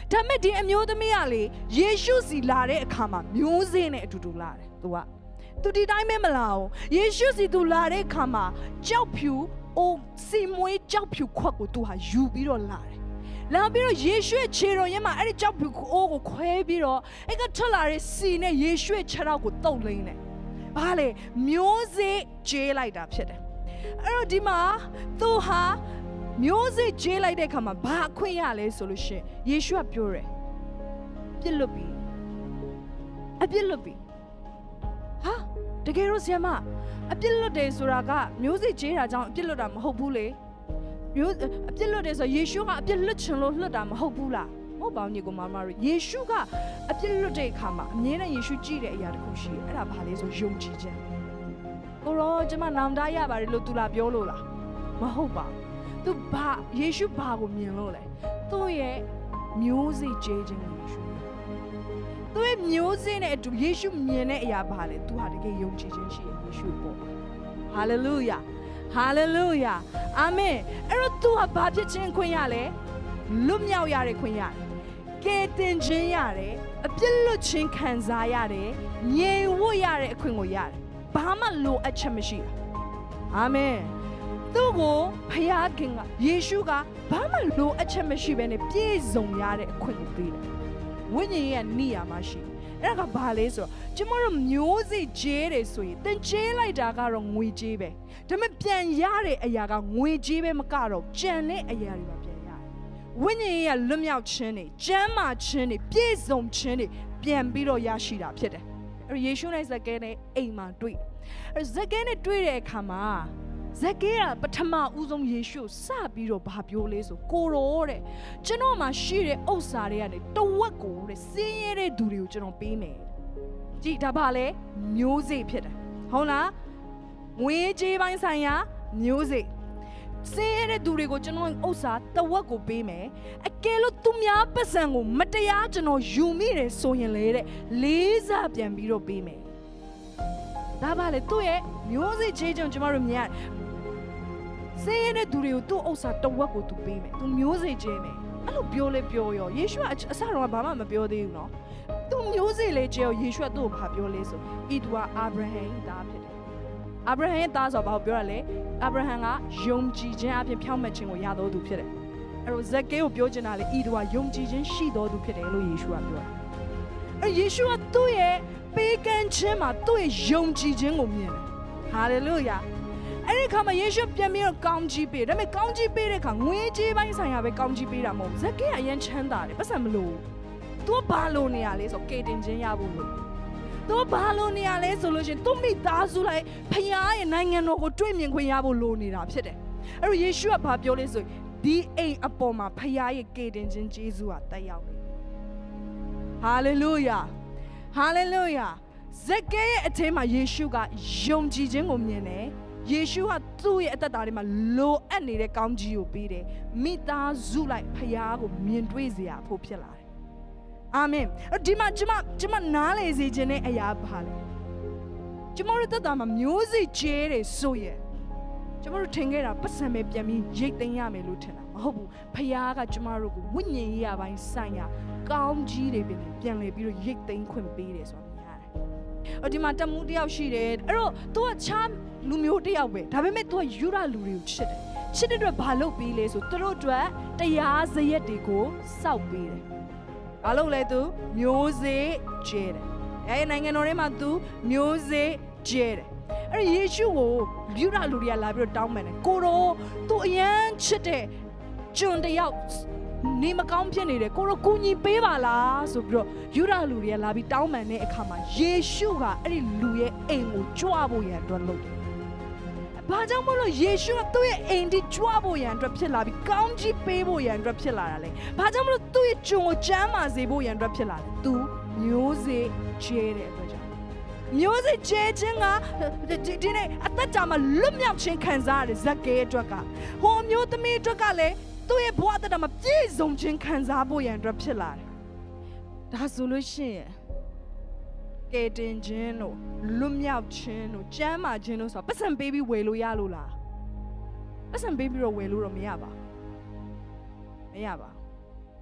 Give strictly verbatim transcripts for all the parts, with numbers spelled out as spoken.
ဒါမဲ့ဒီအမျိုးသမီးကလေယေရှုစီလာတဲ့အခါမှာမျိုးစေ့နဲ့အတူတူလာတယ်သူကသူဒီတိုင်းပဲမလာဘူးယေရှုစီသူလာတဲ့အခါမှာကြောက်ဖြူအိုစီမွေးကြောက်ဖြူခွက်ကိုသူဟာယူပြီးတော့လာတယ်လာပြီးတော့ယေရှုရဲ့ခြေတော်ရင်းမှာအဲ့ဒီကြောက်ဖြူအိုးကိုခွဲပြီးတော့အဲ့ကထွက်လာတဲ့စီနဲ့ယေရှုရဲ့ခြေထောက်ကိုတုပ်လိမ့်တယ်ဘာလဲမျိုးစေ့ကျေးလိုက်တာဖြစ်တယ်အဲ့တော့ဒီမှာသူဟာမျိုးစေ့ကျေးလိုက်တဲ့အခါမှာဘာအခွင့်ရလဲဆိုလို့ရှိရင်ယေရှုကပြောတယ်ပြစ်လွတ်ပြီအပြစ်လွတ်ပြီဟာတကယ်လို့ဆရာမအပြစ်လွတ်တယ်ဆိုတာကမျိုးစေ့ကျေးတာကြောင့်အပြစ်လွတ်တာမဟုတ်ဘူးလေမျိုးအပြစ်လွတ်တယ်ဆိုယေရှုကအပြစ်လွတ်ချင်လို့လွတ်တာမဟုတ်ဘူးလားမဟုတ်ပါဘူးညီကိုမမတို့ယေရှုကအပြစ်လွတ်တဲ့အခါမှာအမြဲတမ်းယေရှုကြည့်တဲ့အရာတစ်ခုရှိတယ်အဲ့ဒါဘာလဲဆိုယုံကြည်ခြင်းကိုရောကျွန်မနောင်တရပါတယ်လို့သူလာပြောလို့လားမဟုတ်ပါဘူးသူဘာယေရှုဘာကိုမြင်လို့လဲသူ့ရဲ့မျိုးစေ့ကျေးခြင်းကိုယေရှုသူ့ရဲ့မျိုးစေ့နဲ့အတူယေရှုမြင်တဲ့အရာဘာလဲသူဟာတကယ်ယုံကြည်ခြင်းရှိရဲ့ယေရှုပေါ့ဟာလေလုယာဟာလေလုယာအာမင်အဲ့တော့သူဟာဘာဖြစ်ခြင်းခွင့်ရလဲလွတ်မြောက်ရတဲ့ခွင့်ရတယ်ကယ်တင်ခြင်းရတယ်အပြစ်လွတ်ခြင်းခံစားရတယ်ငြိမ်ဝတ်ရတဲ့အခွင့်ကိုရတယ်ဘာမှလိုအပ်ချက်မရှိဘူးအာမင်သူ့ကိုဖခင်ကယေရှုကဘာမှလိုအပ်ချက်မရှိဘဲနဲ့ပြည့်စုံရတဲ့အခွင့်ကိုပေးတယ်ဝိညာဉ်ရဲ့နေရာမှာရှိအဲ့ဒါကဘာလဲဆိုတော့ကျမတို့မျိုးစေ့ကျေးတယ်ဆိုရင်တင်ကျေးလိုက်တာကတော့ငွေကြေးပဲဒါပေမဲ့ပြန်ရတဲ့အရာကငွေကြေးပဲမကတော့ကြံတဲ့အရာတွေပါပြန်ရတယ်ဝိညာဉ်ရဲ့လွတ်မြောက်ခြင်းတွေကျမ်းမာခြင်းတွေပြည့်စုံခြင်းတွေပြန်ပြီးတော့ရရှိတာဖြစ်တယ်အဲ့ယေရှုနဲ့ဇက်ကဲနဲ့အိမ်မှာတွေ့အဲ့ဇက်ကဲနဲ့တွေ့တဲ့အခါမှာဇက်ကဲကပထမဦးဆုံးယေရှုစပြီးတော့ဘာပြောလဲဆိုကိုရောတဲ့ကျွန်တော်မှာရှိတဲ့ဥစ္စာတွေကနေတဝက်ကိုတဲ့စင်းရဲတဲ့သူတွေကိုကျွန်တော်ပေးမယ်ကြည့်ဒါပါလေမျိုးစေ့ဖြစ်တယ်ဟုတ်လားငွေကြေးပိုင်းဆိုင်ရာမျိုးစေ့စင်းရဲတဲ့သူတွေကိုကျွန်တော်ဥစ္စာတဝက်ကိုပေးမယ်အကယ်လို့သူများပတ်စံကိုမတရားကျွန်တော်ယူမိတယ်ဆိုရင်လေတဲ့လေးစားပြန်ပြီးတော့ပေးမယ်ဒါပါလေသူ့ရဲ့မျိုးစေ့ကျေးကျွန်ကျွန်တော်တို့မြင်ရတယ်စင်းရဲတဲ့သူတွေကိုသူ့ဥစ္စာတဝက်ကိုသူပေးမယ်သူမျိုးစေ့ကျေးမယ်အဲ့လိုပြောလဲပြောရောယေရှုကအစတော့ဘာမှမပြောသေးဘူးနော်သူမျိုးစေ့လေးကျေးရောယေရှုကသူ့ကိုဘာပြောလဲဆိုဤသူကအာဗြဟံသားဖြစ်တယ်အာဗြဟံရဲ့သားဆိုတော့ဘာကိုပြောရလဲအာဗြဟံကယုံကြည်ခြင်းအပြင်ဖြောင့်မတ်ခြင်းကိုရတော်သူဖြစ်တယ်အဲ့တော့ဇက်ကဲကိုပြောချင်တာလေဤသူကယုံကြည်ခြင်းရှိတော်သူဖြစ်တယ်လို့ယေရှုကပြောတယ်အဲ့ယေရှုကသူ့ရဲ့ပေးကမ်းခြင်းမှာသူ့ရဲ့ယုံကြည်ခြင်းကိုမြင်တယ်ဟာလေလုယာအဲ့ဒီခါမှာယေရှုပြန်ပြီးတော့ကောင်းကြီးပေးဒါပေမဲ့ကောင်းကြီးပေးတဲ့ခါငွေကြေးပိုင်းဆိုင်ရာပဲကောင်းကြီးပေးတာမဟုတ်ဘူးဇက်ကဲကအရင်ချမ်းသာတယ်ပတ်စံမလို့သူကဘာလို့နေရလဲဆိုကေတင်ခြင်းရဖို့လို့သူကဘာလို့နေရလဲဆိုလို့ရှင်သူမိသားစုလိုက်ဖခင်ရဲ့နိုင်ငံတော်ကိုတွေ့မြင်ခွင့်ရဖို့လိုနေတာဖြစ်တယ်အဲ့တော့ယေရှုကဘာပြောလဲဆိုဒီအိမ်အပေါ်မှာဖခင်ရဲ့ကေတင်ခြင်းကျေးဇူးဟာတက်ရောက်နေဟာလေလုယာဟာလေလုယာဇက်ကဲရဲ့အထင်းမှာယေရှုကယုံကြည်ခြင်းကိုမြင်တယ်ယေရှုကသူ့ရဲ့အသက်တာတွေမှာလိုအပ်နေတဲ့ကောင်းကြီးကိုပေးတယ်မိသားစုလိုက်ဖခင်ကိုမြင်တွေ့စေရဖို့ဖြစ်လာတယ်အာမင်ဒီမှာကျွန်မကျွန်မနားလေစေခြင်းနဲ့အရာပါလေကျွန်မတို့သက်တာမှာမျိုးစေ့ကျဲတယ်ဆိုရင်ကျွန်မတို့ထင်ခဲ့တာပတ်စံပဲပြန်ပြီးရိတ်သိမ်းရမယ်လို့ထင်တာမဟုတ်ဘူးဖခင်ကကျွန်မတို့ကိုဝိညာဉ်ရေးရပိုင်းဆိုင်ရာကောင်းကြီးတွေပြန်ပြန်လေပြီးတော့ရိတ်သိမ်းခွင့်ပေးတယ်ဆိုတာမြင်ရတယ်။အော်ဒီမှာတမှုတယောက်ရှိတယ်အဲ့တော့ तू ကချမ်းလူမျိုးတယောက်ပဲဒါပေမဲ့ तू ကယူရလူတွေကိုချစ်တယ်ချစ်တဲ့အတွက်ဘာလုပ်ပေးလဲဆိုသူတို့အတွက်တရားစရက်တွေကိုစောက်ပေးတယ်ဘာလို့လဲ तू မျိုးစေ့ကျဲတယ်အဲနိုင်ငံတော်ထဲမှာ तू မျိုးစေ့ကျဲတယ်အဲ့ယေရှုကိုယူရလူတွေကလာပြီးတော့တောင်းပန်တယ်ကိုတော့ तू အရန်ချစ်တဲ့ကျွန်တယောက်နေမကောင်းဖြစ်နေတယ်ကိုတော့ကူညီပေးပါလားဆိုပြီးတော့ယူရလူတွေကလာပြီးတောင်းပန်တဲ့အခါမှာယေရှုကအဲ့ဒီလူရဲ့အိမ်ကိုကြွဖို့ရန်အတွက်လုပ်တယ်ဘာကြောင့်မလို့ယေရှုကသူ့ရဲ့အိမ်ဒီကြွဖို့ရန်အတွက်ဖြစ်လာပြီးကောင်းကြီးပေးဖို့ရန်အတွက်ဖြစ်လာတာလေဘာကြောင့်မလို့သူ့ရဲ့ကျွန်ကိုကျမ်းမာစေဖို့ရန်အတွက်ဖြစ်လာတယ်သူမျိုးစေ့ကျဲတဲ့အတွက်ကြောင့်မျိုးစေ့ကျဲခြင်းကဒီဒီနေ့အသက်တာမှာလွတ်မြောက်ခြင်းခံစားရတဲ့ဇက်ကဲအတွက်ကဟိုမျိုးသမီးအတွက်ကလည်းသူ့ရဲ့ဘဝအသက်တာမှာပြည့်စုံခြင်းခံစားဖို့ရန်အတွက်ဖြစ်လာတယ်ဒါဆိုလို့ရှိရင်ကဲတင်ခြင်းတို့လွတ်မြောက်ခြင်းတို့ကျမ်းမာခြင်းတို့ဆိုတာပတ်စံပေးပြီးဝယ်လို့ရလို့လားပတ်စံပေးပြီးတော့ဝယ်လို့တော့မရပါမရပါ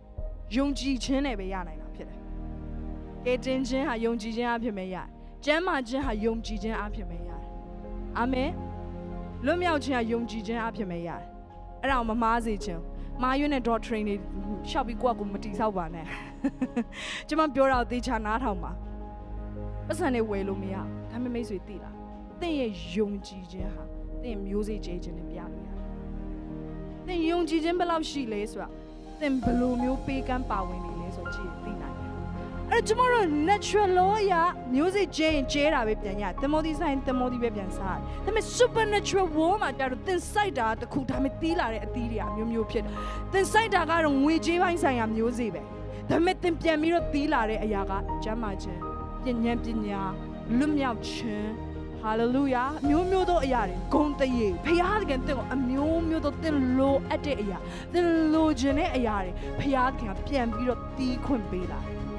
ယုံကြည်ခြင်းနဲ့ပဲရနိုင်တာဖြစ်တယ်ကဲတင်ခြင်းဟာယုံကြည်ခြင်းအဖြစ်ပဲရတယ်ကျမ်းမာခြင်းဟာယုံကြည်ခြင်းအဖြစ်ပဲရတယ်အာမင်လွတ်မြောက်ခြင်းဟာယုံကြည်ခြင်းအဖြစ်ပဲရတယ်အဲ့ဒါကိုမမားစေခြင်းမာရွေးနဲ့ doctrine တွေရှောက်ပြီးကိုယ့်ကိုမတီးဆောက်ပါနဲ့ကျွန်မပြောတာကိုသေချာနားထောင်ပါပတ်စံတွေဝယ်လို့မရဒါပေမဲ့မိတ်ဆွေသိလားသင်ရဲ့ယုံကြည်ခြင်းဟာသင်မျိုးစေ့ကျဲခြင်းနဲ့ပြလို့ရတယ်သင်ယုံကြည်ခြင်းဘယ်လောက်ရှိလဲဆိုတာသင်ဘယ်လိုမျိုးပေးကမ်းပါဝင်နေလဲဆိုကြည့်သိနိုင်တယ်အဲ့ကျွန်တော်တို့ natural law ရမျိုးစေ့ကျဲရင်ကျဲတာပဲပြန်ရသင်မောသီဆိုင်သင်မောသီပဲပြန်စားတယ်ဒါပေမဲ့ supernatural world မှာကျတော့သင်စိုက်တာတခုဒါပေမဲ့တီးလာတဲ့အသီးတွေအမျိုးမျိုးဖြစ်တယ်သင်စိုက်တာကတော့ငွေကြေးပိုင်းဆိုင်ရာမျိုးစေ့ပဲဒါပေမဲ့သင်ပြန်ပြီးတော့တီးလာတဲ့အရာကကျမ်းမာခြင်းပညာပညာလွတ်မြောက်ခြင်းဟာလေလုယာမျိုးမျိုးသောအရာတွေဂုဏ်တရေဖခင်သခင်တင့်ကိုအမျိုးမျိုးသောတင်လိုအပ်တဲ့အရာတင်လိုခြင်းတဲ့အရာတွေဖခင်သခင်ကပြန်ပြီးတော့တီးခွင့်ပေးလာတယ်